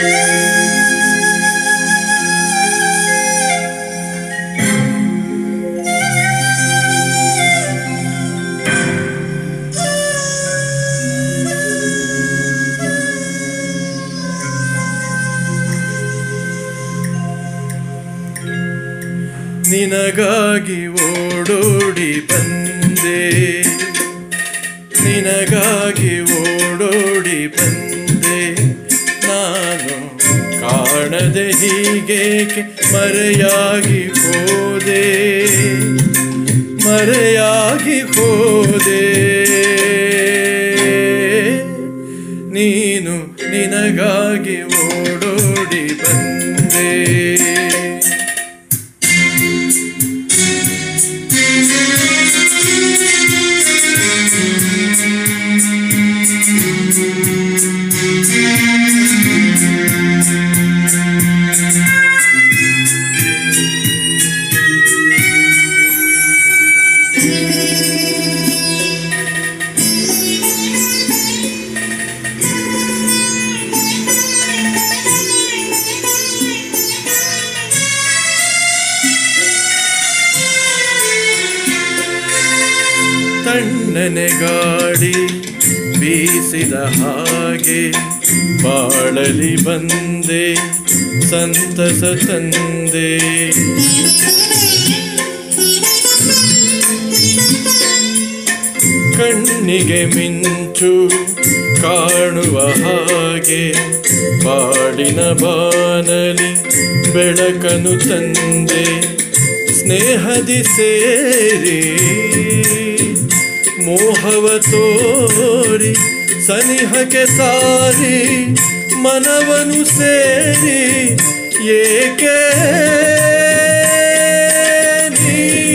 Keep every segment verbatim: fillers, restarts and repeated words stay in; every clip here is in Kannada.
ನಿನಗಾಗಿ ಓಡೋಡಿ ಬಂದೆ, ನಿನಗಾಗಿ ಓಡೋಡಿ ಬಂದೆ, ನಾನು ಕಾಣದೆ ಹೀಗೇಕೆ ಮರೆಯಾಗಿ ಹೋದೆ, ಮರೆಯಾಗಿ ಹೋದೆ. ನೀನು ನಿನಗಾಗಿ ಓಡೋಡಿ ಬಂದೆ. ತಣ್ಣನೆ ಗಾಳಿ ಬೀಸಿದ ಹಾಗೆ ಬಾಳಲಿ ಬಂದೆ, ಸಂತಸ ತಂದೆ. ಕಣ್ಣಿಗೆ ಮಿಂಚು ಕಾಣುವ ಹಾಗೆ ಬಾಡಿನ ಬಾನಲಿ ಬೆಳಕನು ತಂದೆ. ಸ್ನೇಹದಿ ಸೇರಿ ಮೋಹವ ತೋರಿ ಸನಿಹಕ್ಕೆ ಸಾರಿ ಮನವನು ಸೇರಿ ಏಕೆ ನೀ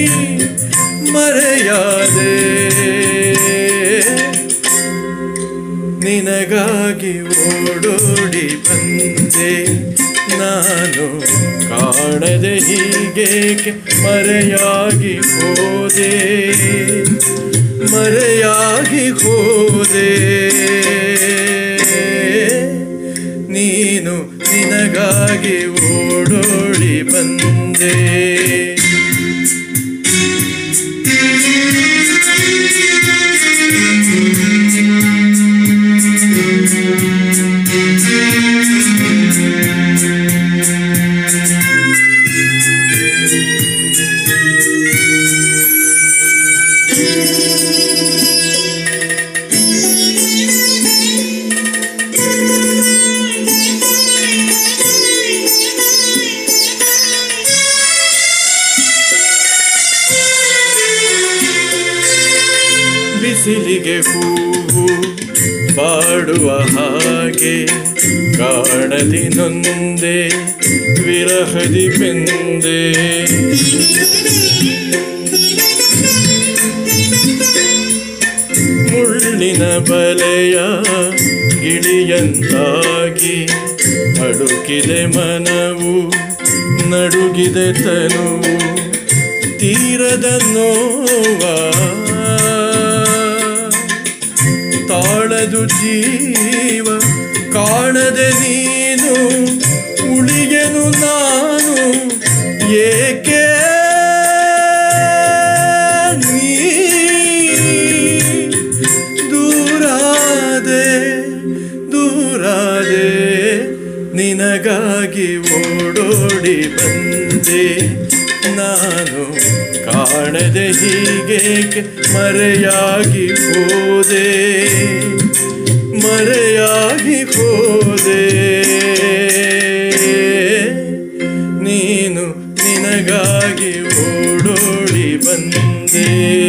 ಮರೆಯಾದೆ. ನಿನಗಾಗಿ ಓಡೋಡಿ ಬಂದೆ, ನಾನು ಕಾಣದೆ ಹೀಗೇಕೆ ಮರೆಯಾಗಿ ಹೋದೆ, ಮರೆಯಾಗಿ ಹೋದೆ. ನೀನು ನಿನಗಾಗಿ ಓಡೋಡಿ ಬಂದೆ. ಬಿಸಿಲಿಗೆ ಹೂವು ಬಾಡುವ ಹಾಗೆ ಕಾಣದಿ ನೊಂದೆ, ವಿರಹದಿ ಬೆಂದೆ. ಮುಳ್ಳಿನ ಬಲೆಯ ಗಿಳಿಯಂತಾಗಿ ಅಡುಕಿದೆ ಮನವು, ನಡುಗಿದೆ ತನುವು. ತೀರದ ನೋವ ತಾಳದು ಜೀವ, ಕಾಣದೆ ನೀನು ಉಳಿಗೆನು ನಾನು ಏಕೆ ನೀ ದೂರಾದೆ, ದೂರಾದೆ. ನಿನಗಾಗಿ ಓಡೋಡಿ ಬಂದೆ, ನಾನು ಕಾಣದೆ ಹೀಗೇಕೆ ಮರೆಯಾಗಿ ಹೋದೆ, ಮರೆಯಾಗಿ ಹೋದೆ. ನೀನು ನಿನಗಾಗಿ ಓಡೋಡಿ ಬಂದೆ.